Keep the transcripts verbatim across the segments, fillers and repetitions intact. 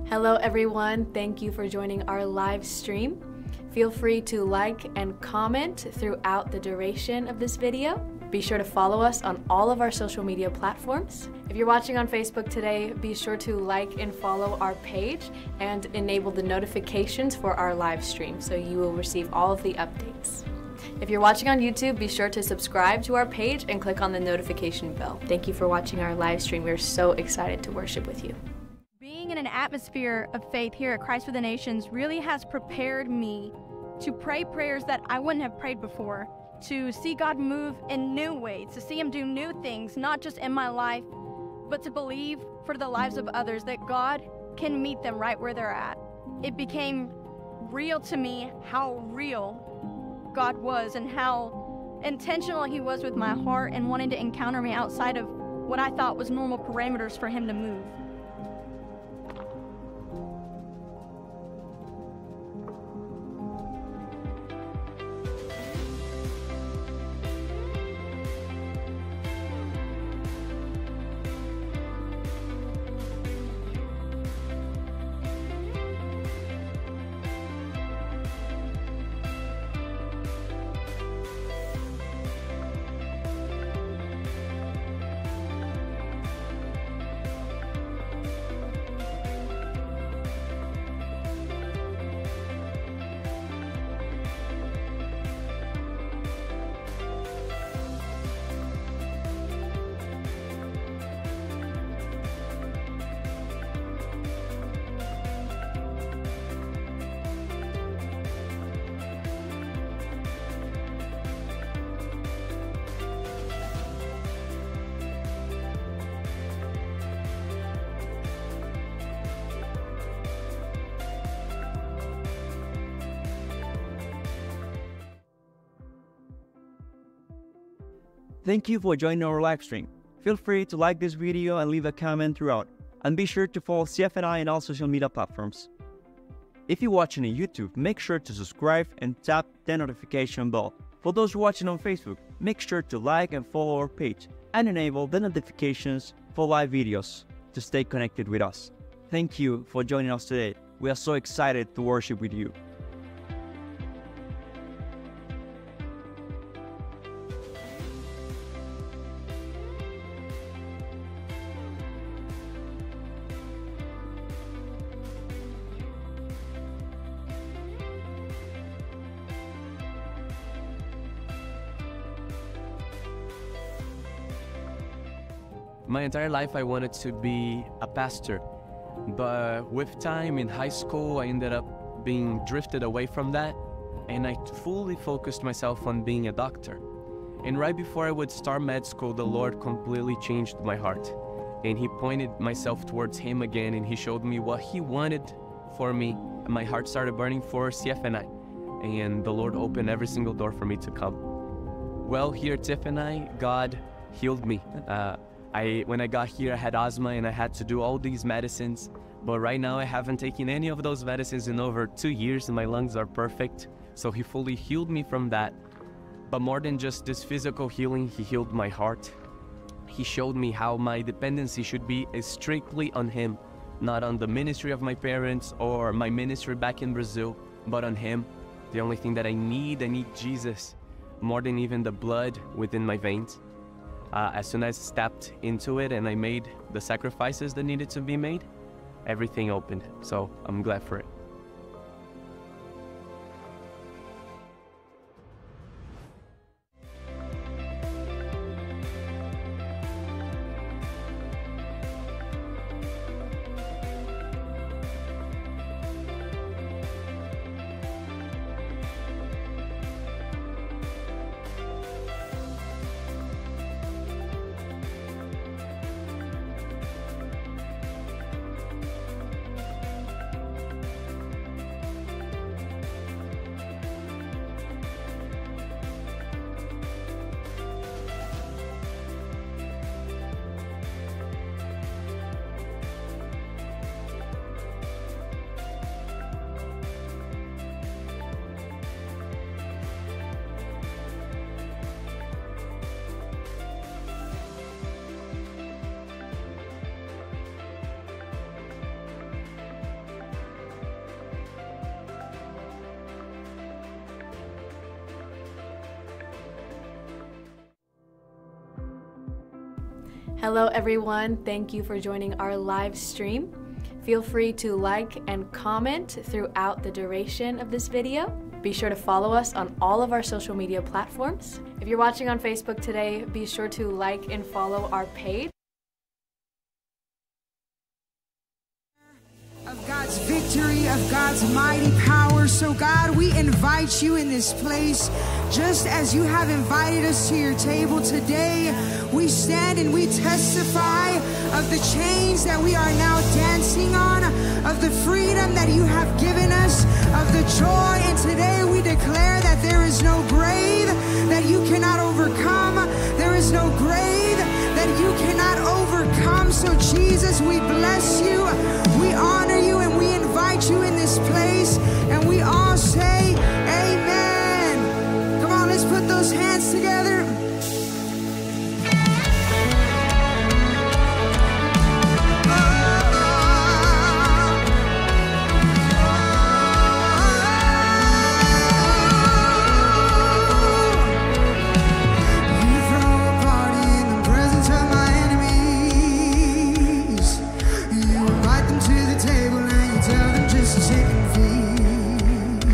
Hello everyone, thank you for joining our live stream. Feel free to like and comment throughout the duration of this video. Be sure to follow us on all of our social media platforms. If you're watching on Facebook today, be sure to like and follow our page and enable the notifications for our live stream so you will receive all of the updates. If you're watching on YouTube, be sure to subscribe to our page and click on the notification bell. Thank you for watching our live stream. We're so excited to worship with you. Being in an atmosphere of faith here at Christ for the Nations really has prepared me to pray prayers that I wouldn't have prayed before, to see God move in new ways, to see Him do new things, not just in my life, but to believe for the lives of others that God can meet them right where they're at. It became real to me how real God was and how intentional He was with my heart and wanting to encounter me outside of what I thought was normal parameters for Him to move. Thank you for joining our live stream. Feel free to like this video and leave a comment throughout. And be sure to follow C F N I on all social media platforms. If you're watching on YouTube, make sure to subscribe and tap the notification bell. For those watching on Facebook, make sure to like and follow our page and enable the notifications for live videos to stay connected with us. Thank you for joining us today. We are so excited to worship with you. My entire life I wanted to be a pastor, but with time in high school I ended up being drifted away from that, and I fully focused myself on being a doctor. And right before I would start med school, the Lord completely changed my heart, and He pointed myself towards Him again, and He showed me what He wanted for me, and my heart started burning for C F N I, and the Lord opened every single door for me to come. Well, here at C F N I, God healed me. Uh, I, when I got here, I had asthma and I had to do all these medicines, but right now I haven't taken any of those medicines in over two years and my lungs are perfect. So He fully healed me from that. But more than just this physical healing, He healed my heart. He showed me how my dependency should be strictly on Him, not on the ministry of my parents or my ministry back in Brazil, but on Him. The only thing that I need, I need Jesus, more than even the blood within my veins. Uh, as soon as I stepped into it and I made the sacrifices that needed to be made, everything opened. So I'm glad for it. Hello everyone, thank you for joining our live stream. Feel free to like and comment throughout the duration of this video. Be sure to follow us on all of our social media platforms. If you're watching on Facebook today, be sure to like and follow our page. Of God's victory, of God's mighty power. So God, we invite you in this place, just as you have invited us to your table today. We stand and we testify of the chains that we are now dancing on, of the freedom that you have given us, of the joy. And today we declare that there is no grave that you cannot overcome. There is no grave that you cannot overcome. So Jesus, we bless you, we honor you, and we invite you in this place. And we all say amen. Come on, let's put those hands together. Tell them just sit and feed.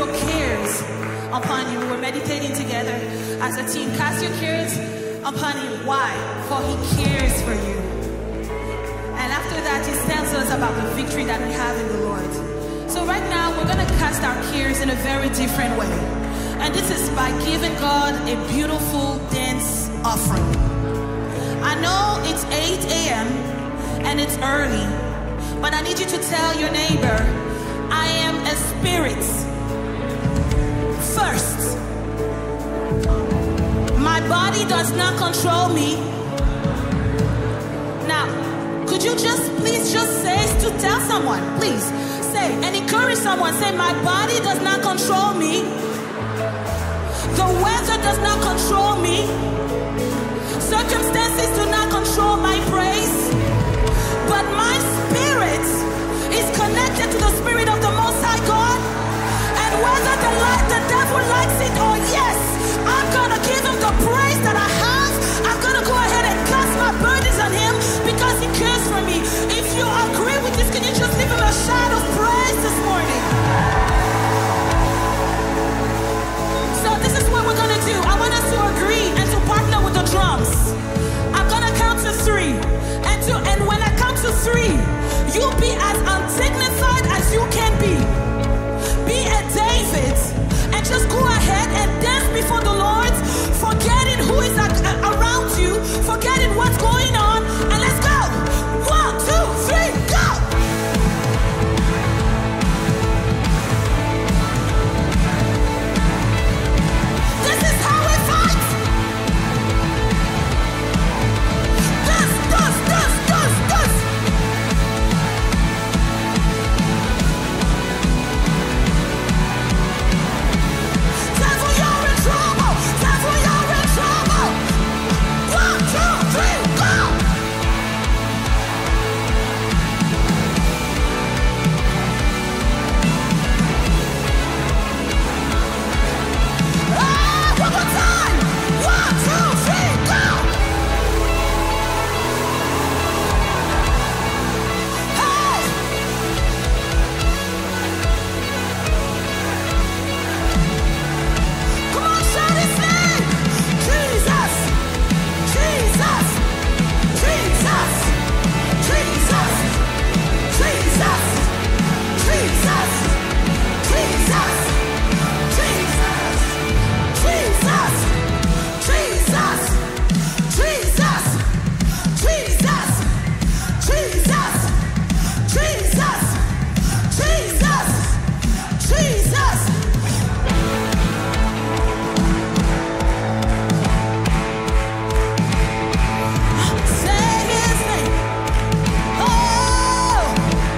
your cares upon you. We were meditating together as a team. Cast your cares upon him. Why? For he cares for you. And after that, he tells us about the victory that we have in the Lord. So right now, we're going to cast our cares in a very different way. And this is by giving God a beautiful dance offering. I know it's eight A M and it's early, but I need you to tell your neighbor, I am a spirit. First, my body does not control me. Now, could you just please just say to tell someone, please say and encourage someone, say, my body does not control me. The weather does not control me. Circumstances do not control my praise. But my spirit is connected to the Spirit of the Most High God. And whether the, light, the devil likes it or yes, I'm going to give him the praise that I have. I'm going to go ahead and cast my burdens on him because he cares for me. If you agree with this, can you just give him a shout of praise this morning? So this is what we're going to do. I want us to agree and to partner with the drums. I'm going to count to three. And, to, and when I count to three, you be as undignified as you can be. Be a David and just go ahead and dance before the Lord, forgetting who is at, uh, around you, forgetting what's going on, and let's go. One, two, three, go. This is how we fight. Dance, dance, dance, dance, dance. Devil, you're in trouble. Devil, you're in trouble. One, two, three, go. Ah, one more time. One, two, three, go. Hey. Come on, shout his name. Jesus. Jesus. Jesus. Jesus. Jesus. Jesus. Jesus. Jesus. Jesus. Jesus. Jesus. Jesus. Jesus. Jesus. Jesus. Jesus. Say his name. Oh.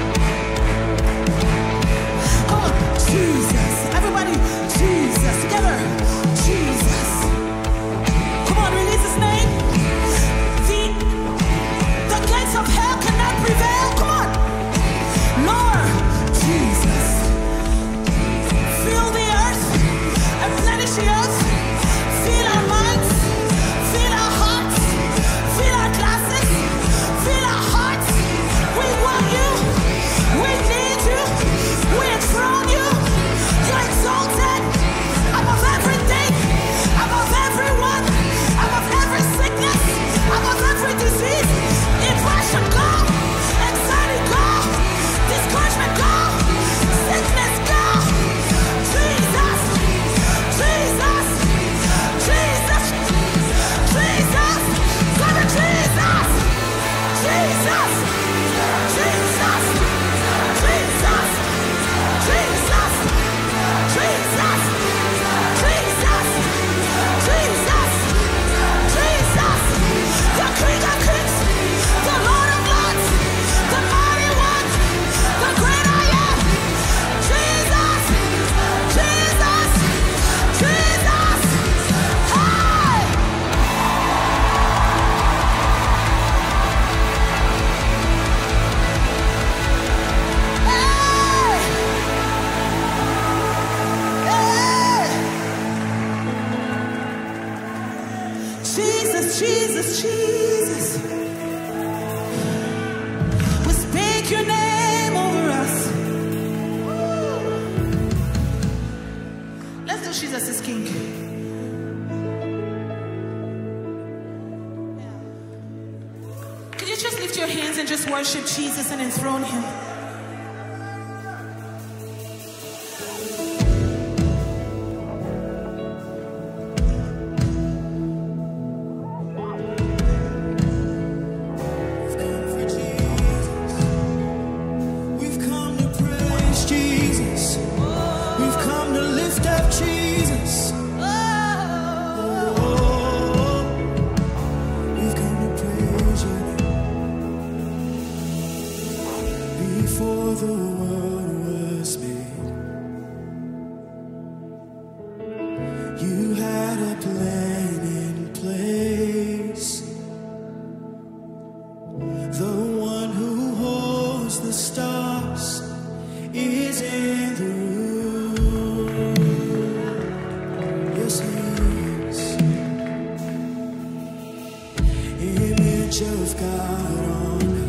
Come on, Jesus. Everybody, Jesus. Together. Jesus. Come on, release his name. The, the gates of hell cannot prevail. Come on. Lord Jesus. Fill the earth. Replenish the earth. Fill our minds. Fill our hearts. Fill our glasses. Fill our hearts. We want you. We need you. We enthrone you. You're exalted above everything, above everyone, above every sickness, above every disease. Depression, go. Anxiety, go. Discouragement, go. Sickness, go. Jesus. Jesus. Jesus. Jesus. Come to Jesus. Jesus. Jesus. Jesus. Jesus. Jesus. Jesus. Jesus. Jesus. The King of Kings, the Lord of Lords, the Mighty One, the Great I Am. Jesus. Jesus. Jesus. Hey! Jesus, Jesus, Jesus. We speak your name over us. you just lift your hands and just worship Jesus and enthrone him? Before the world was made, you had a plan in place. The one who holds the stars is in the room. Yes, he is. Image of God on high.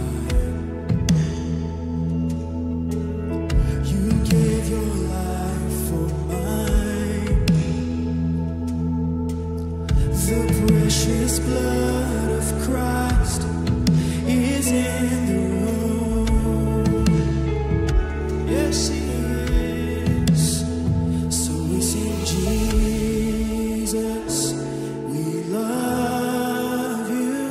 Your life for mine. The precious blood of Christ is in the room. Yes, he is. So we sing, Jesus, we love you.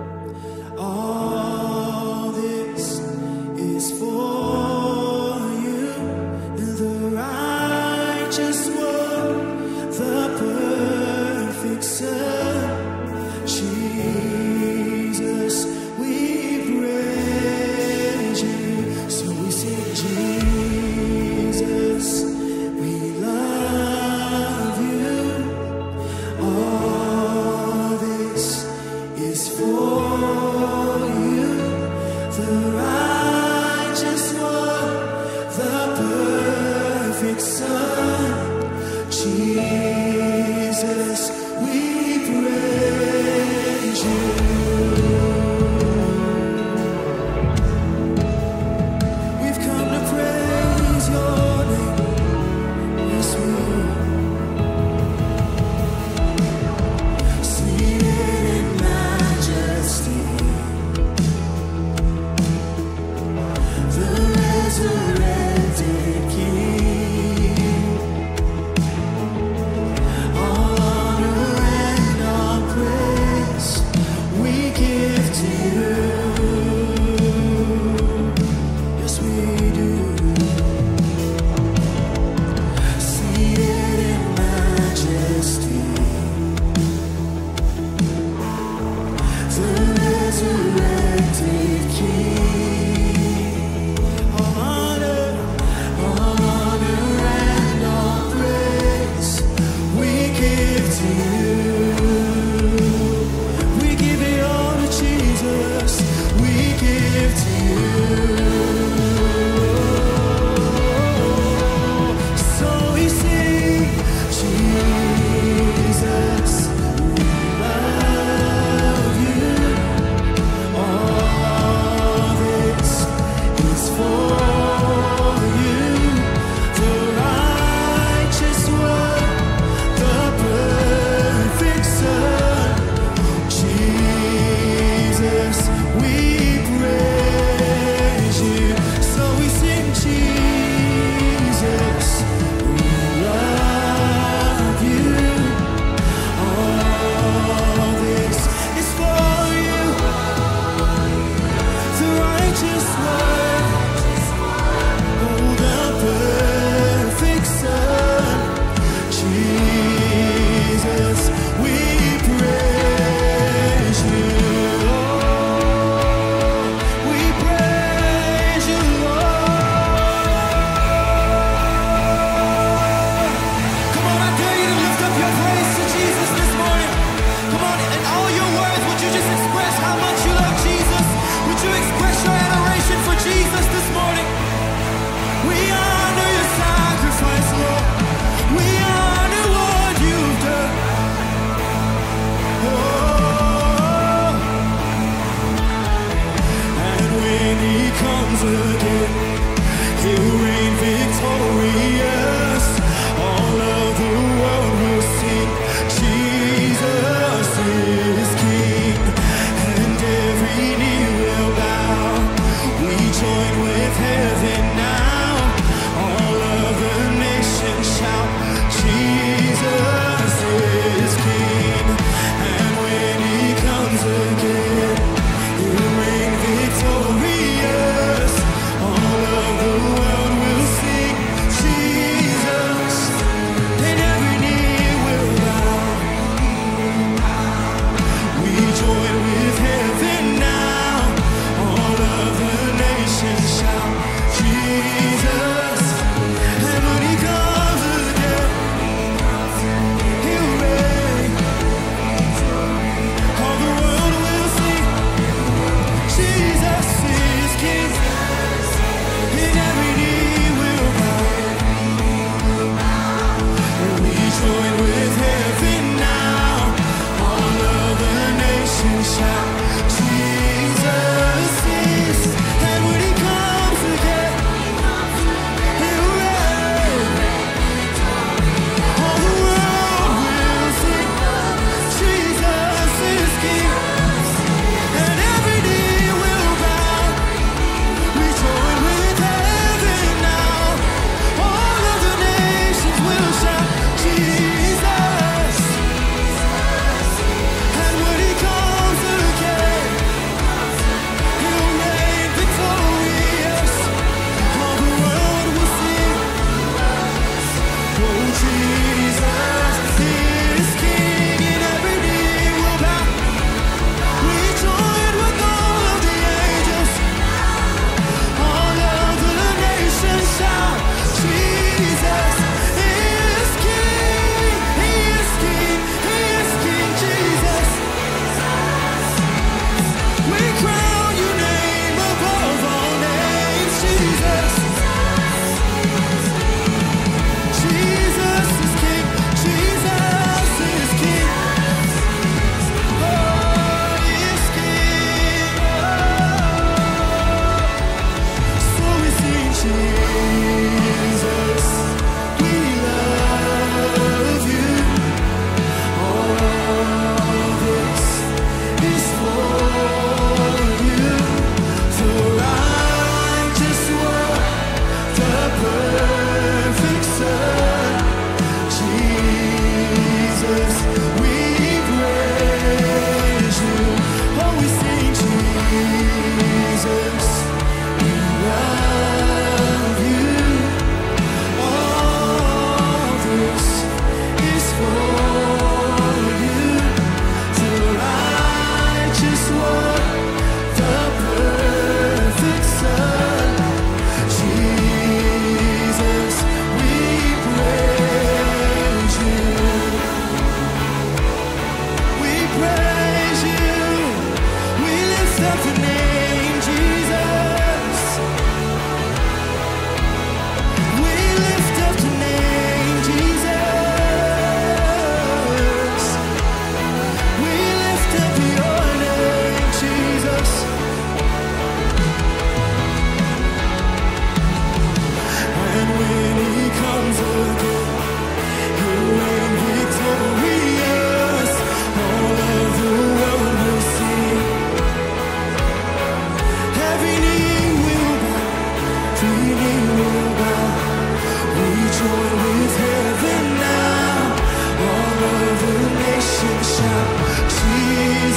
All this is for just one, the perfect Son, Jesus, we praise you. So we sing, Jesus, we love you. All this is for you, the righteous one, the perfect Son. Jesus, we praise you. We've come to praise your name. Yes, we are. Seated in majesty, the resurrected King. Is King, and every knee will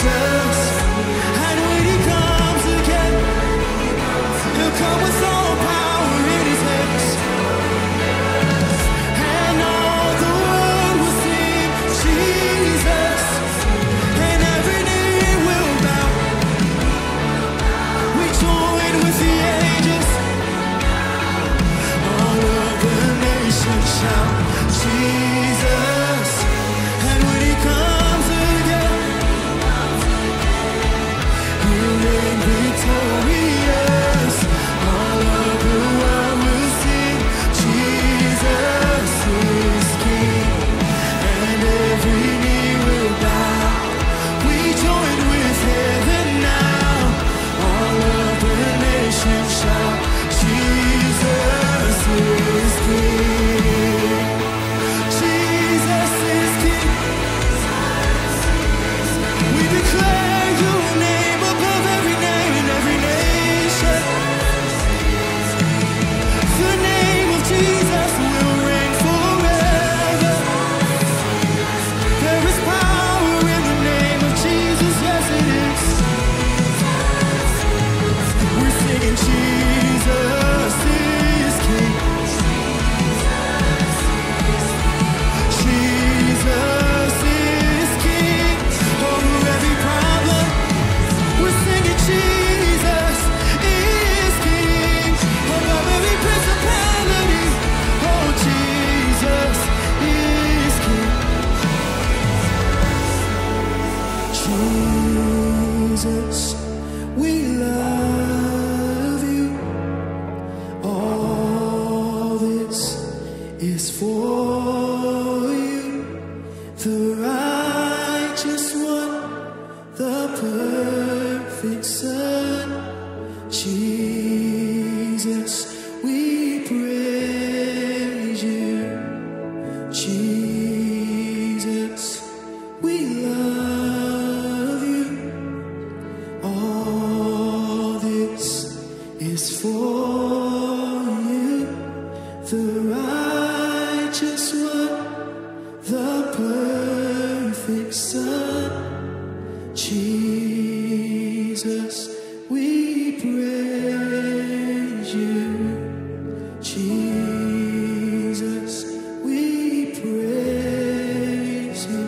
Jesus. And when he comes again, he'll come with all power in his hands. And all the world will sing Jesus. And every knee will bow. We join with the angels. All of the nations shout Jesus. And when he comes again, he'll reign victorious. All of the world will sing Jesus is King. And every knee will bow. We join with heaven now. All of the nations shout Jesus is King. Jesus is King. We declare your name above every name in every nation. The name of Jesus will reign forever. There is power in the name of Jesus, yes it is. We're singing Jesus is King. Jesus is King. Over every problem, we're singing Jesus is King. Above every principality, oh Jesus is King. Jesus, we love you. All this is for you. The righteous one, the perfect Son. Jesus, we praise you. Jesus, we love you. All this is for you. The righteous one, the perfect Son. Jesus, we praise you. Jesus, we praise you.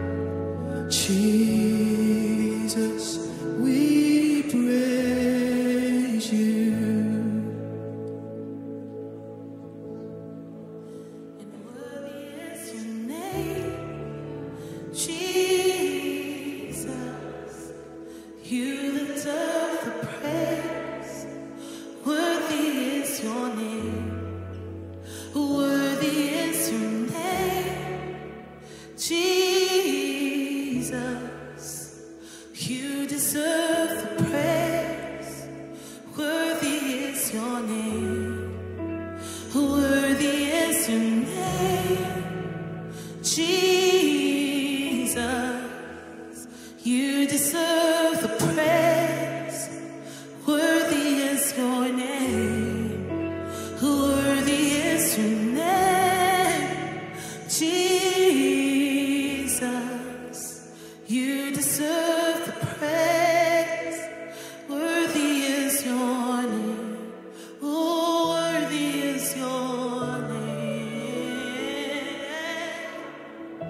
Jesus, we praise you. And worthy is your name, Jesus. You lift up the praise. Worthy is your name. Worthy is your name, Jesus. You deserve the praise. Worthy is your name. Worthy is your name, Jesus. You deserve the praise. Worthy is your name. Worthy is your name, Jesus. You deserve the praise. Worthy is your name. Oh, worthy is your name.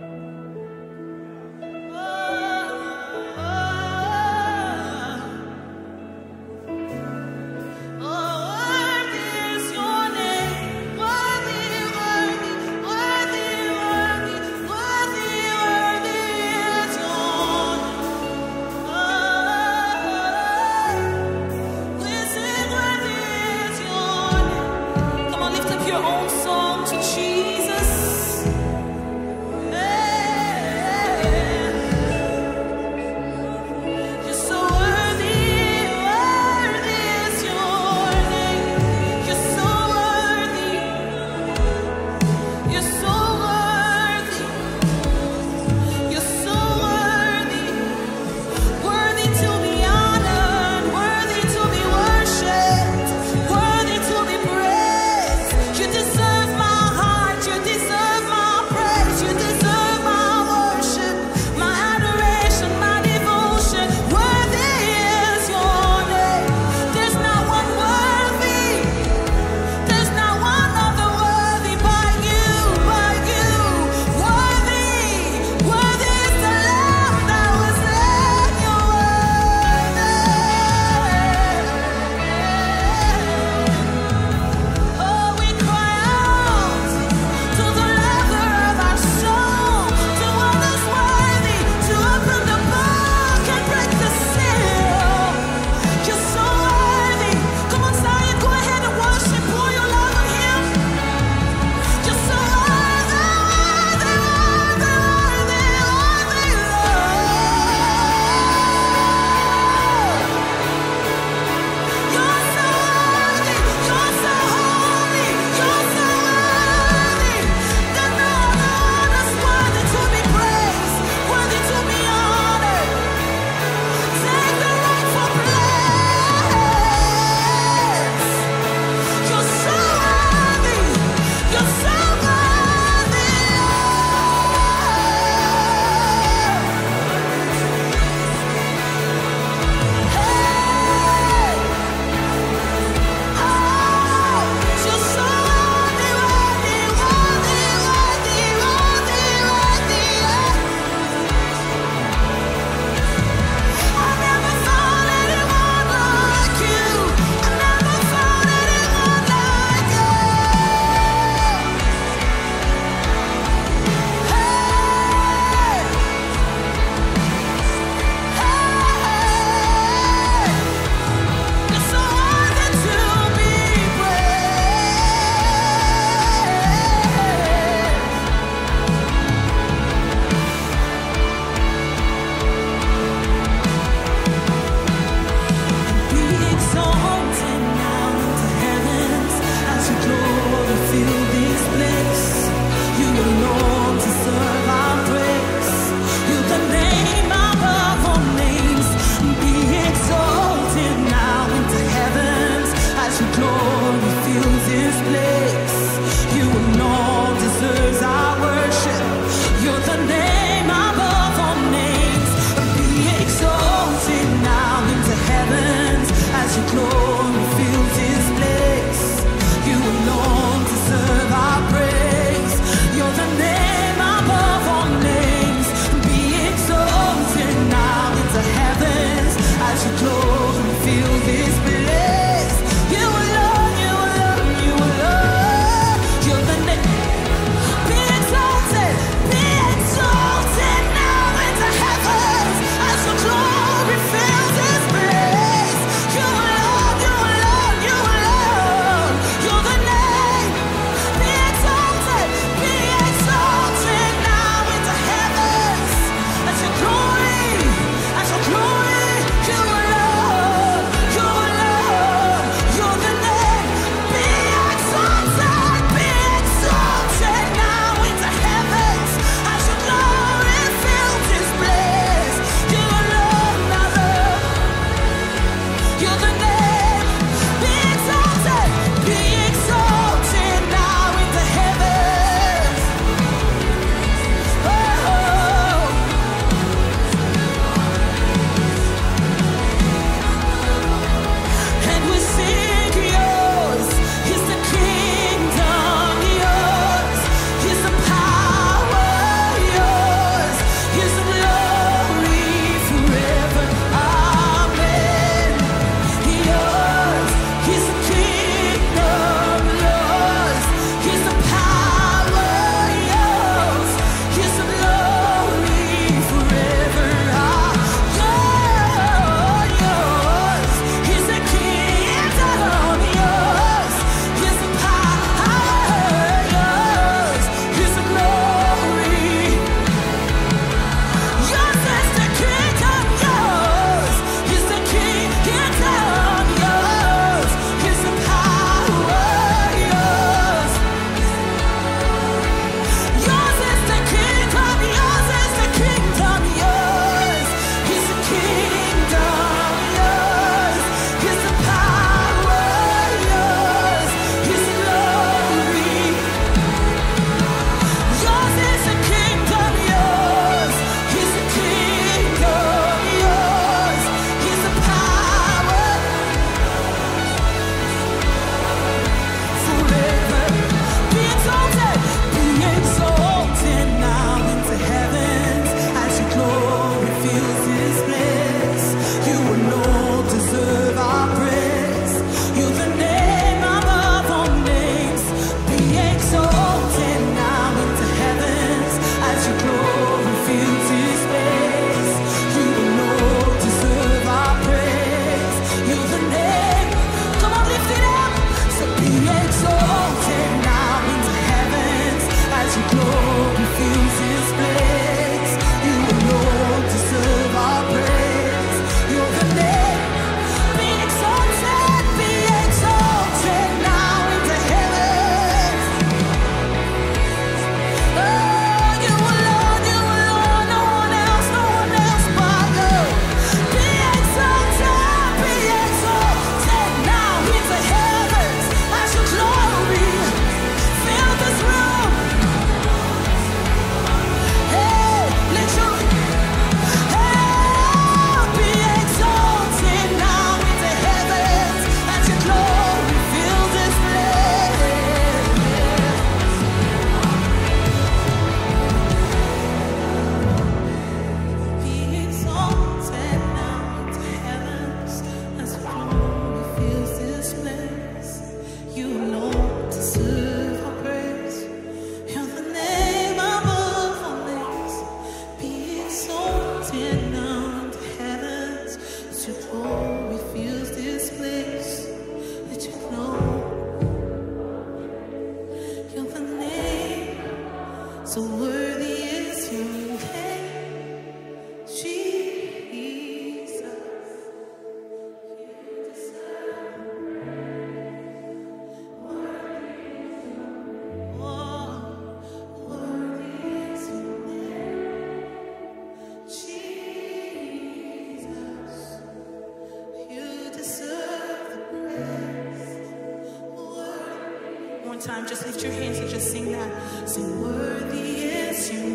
One time, just lift your hands and just sing that. Sing, worthy is your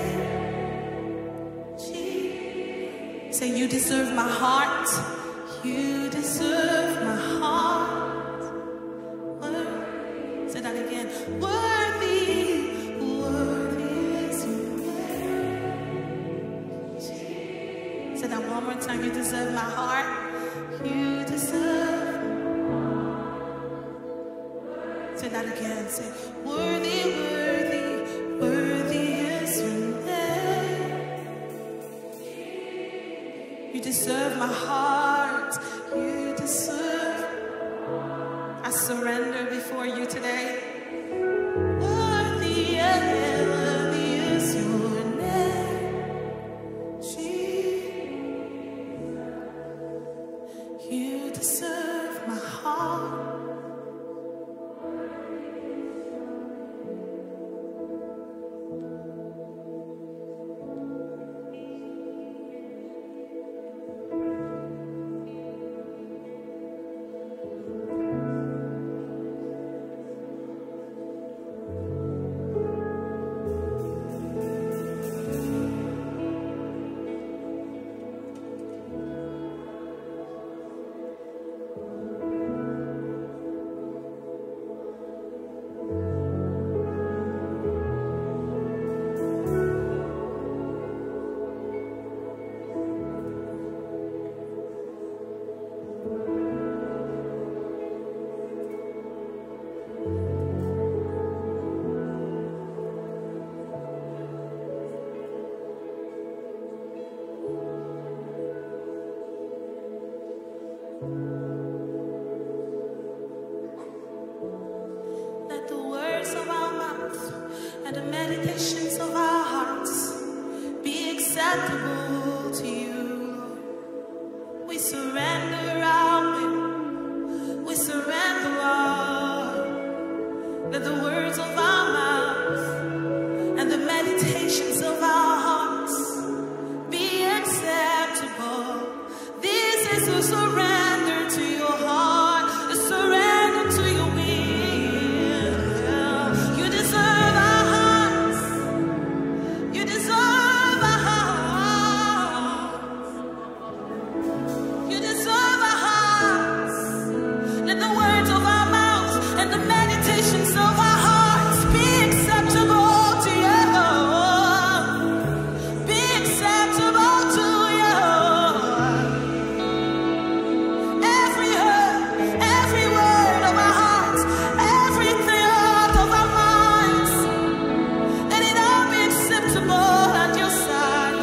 name, Jesus. Say, you deserve my heart. You deserve my heart. Word. Say that again. Worthy, worthy is your name, Jesus. Say that one more time. You deserve my heart. You deserve. Say that again. Say, worthy, worthy, worthy is your name. You deserve my heart. You deserve. I surrender before you today. Worthy, worthy is your name, Jesus. You deserve my heart. And the meditations of our hearts be acceptable to you. We surrender our will. We surrender all. Let the words of our mouth and the meditations of our hearts be acceptable. This is a surrender to your heart, a surrender to your will. You deserve our You deserve a heart. You deserve a heart. Let the words of our mouths and the meditations of our hearts be acceptable to you. Be acceptable to you. Every word, every word of our hearts, every thought of our minds, let it all be acceptable at your side,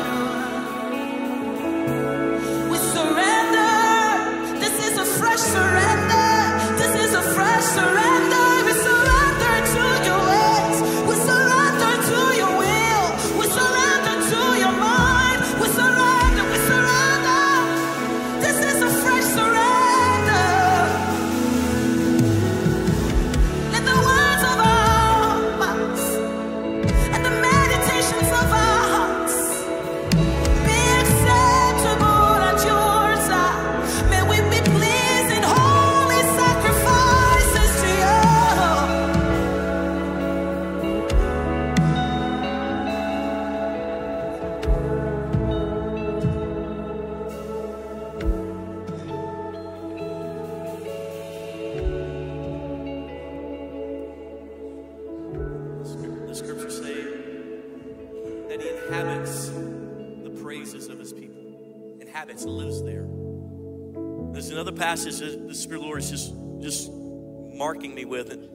Lord. We surrender. This is a fresh surrender. This is a fresh surrender. We surrender to your ways. We surrender to your will. We surrender to your mind. We surrender. We surrender. This is a fresh surrender. Let the words of our mouths and the meditations of our hearts be acceptable at your side. May we be pleasing, holy sacrifices to you. The scriptures say that he inhabits the praises of his people. Inhabits, lives there. There's another passage that the Spirit of the Lord is just, just marking me with. It,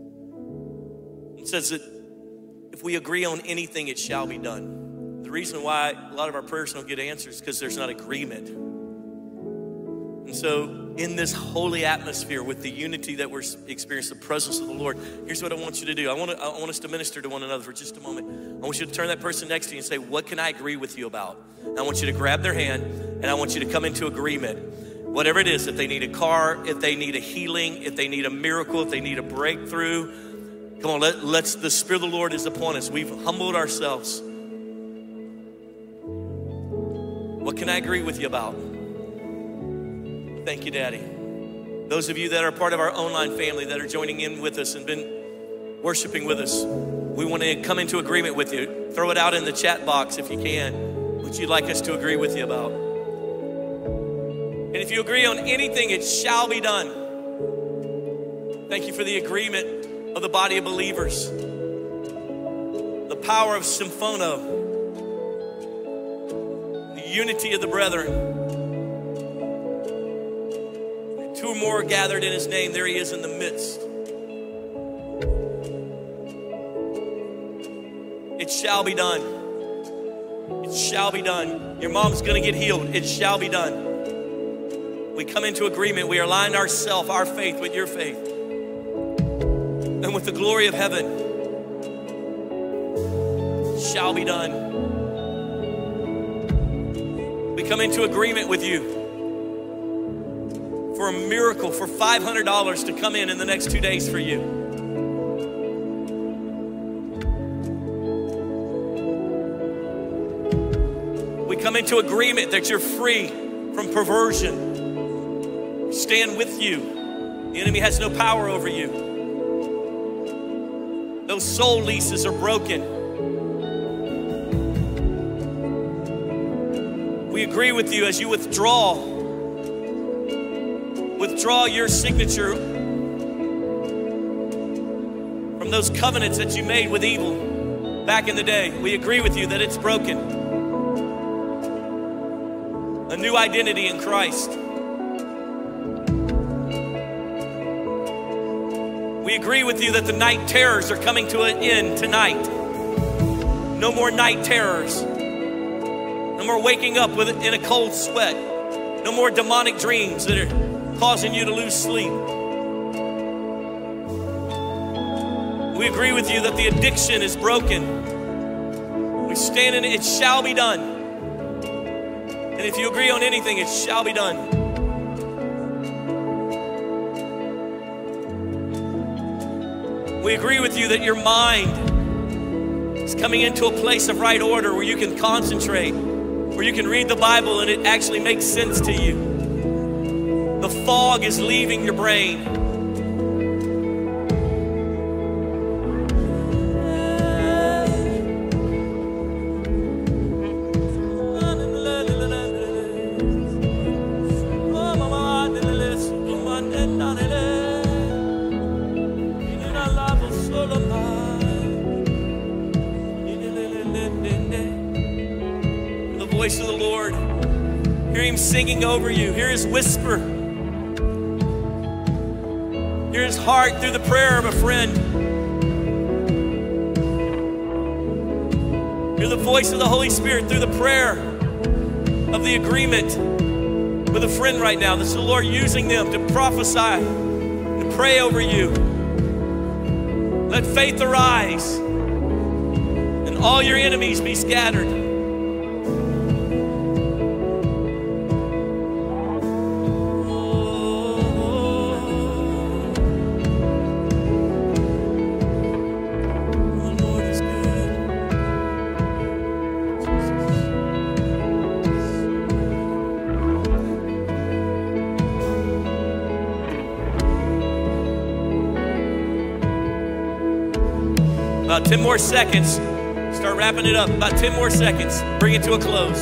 it says that if we agree on anything, it shall be done. The reason why a lot of our prayers don't get answered is because there's not agreement. And so in this holy atmosphere with the unity that we're experiencing, the presence of the Lord, here's what I want you to do. I want, to, I want us to minister to one another for just a moment. I want you to turn that person next to you and say, what can I agree with you about? And I want you to grab their hand and I want you to come into agreement. Whatever it is, if they need a car, if they need a healing, if they need a miracle, if they need a breakthrough, come on, let, let's, the Spirit of the Lord is upon us. We've humbled ourselves. What can I agree with you about? Thank you, Daddy. Those of you that are part of our online family that are joining in with us and been worshiping with us, we want to come into agreement with you. Throw it out in the chat box if you can, what you'd like us to agree with you about. And if you agree on anything, it shall be done. Thank you for the agreement of the body of believers. The power of symphono. The unity of the brethren. Two or more gathered in his name, there he is in the midst. It shall be done. It shall be done. Your mom's gonna get healed. It shall be done. We come into agreement. We align ourselves, our faith with your faith. And with the glory of heaven, it shall be done. We come into agreement with you for a miracle, for five hundred dollars to come in in the next two days for you. We come into agreement that you're free from perversion. We stand with you. The enemy has no power over you. Those soul leases are broken. We agree with you as you withdraw Withdraw your signature from those covenants that you made with evil back in the day. We agree with you that it's broken. A new identity in Christ. We agree with you that the night terrors are coming to an end tonight. No more night terrors. No more waking up with in a cold sweat. No more demonic dreams that are causing you to lose sleep. We agree with you that the addiction is broken. We stand in it, it shall be done. And if you agree on anything, it shall be done. We agree with you that your mind is coming into a place of right order where you can concentrate, where you can read the Bible and it actually makes sense to you. The fog is leaving your brain. The voice of the Lord. Hear him singing over you. Hear his whisper. Hear his heart through the prayer of a friend. Hear the voice of the Holy Spirit through the prayer of the agreement with a friend right now. This is the Lord using them to prophesy, to pray over you. Let faith arise and all your enemies be scattered. About ten more seconds. Start wrapping it up. About ten more seconds. Bring it to a close.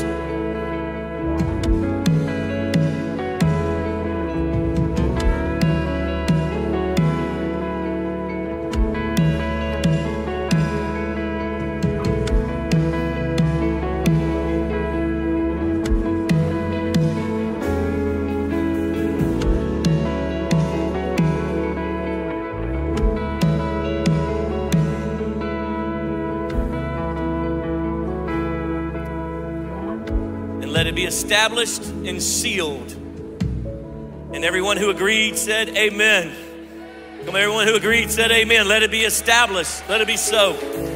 Let it be established and sealed. And everyone who agreed said amen. Come on, everyone who agreed said amen. Let it be established. Let it be so.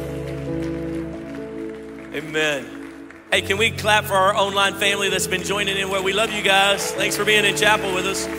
Amen. Hey, can we clap for our online family that's been joining in? Where we love you guys. Thanks for being in chapel with us.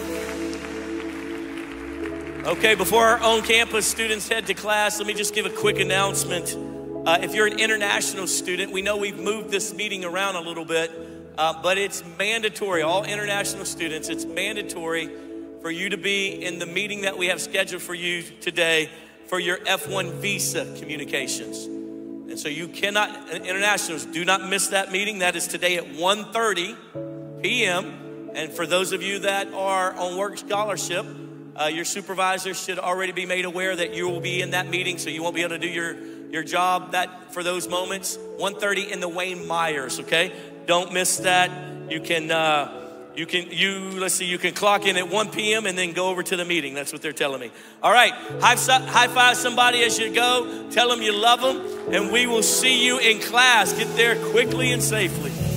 Okay, before our own campus students head to class, let me just give a quick announcement. Uh, if you're an international student, we know we've moved this meeting around a little bit. Uh, but it's mandatory, all international students, it's mandatory for you to be in the meeting that we have scheduled for you today for your F one visa communications. And so you cannot, internationals, do not miss that meeting. That is today at one thirty p m And for those of you that are on work scholarship, uh, your supervisor should already be made aware that you will be in that meeting, so you won't be able to do your, your job that for those moments. one thirty in the Wayne Myers, okay? Don't miss that. You can, uh, you can, you, let's see, you can clock in at one p m and then go over to the meeting. That's what they're telling me. All right, high, high five somebody as you go. Tell them you love them, and we will see you in class. Get there quickly and safely.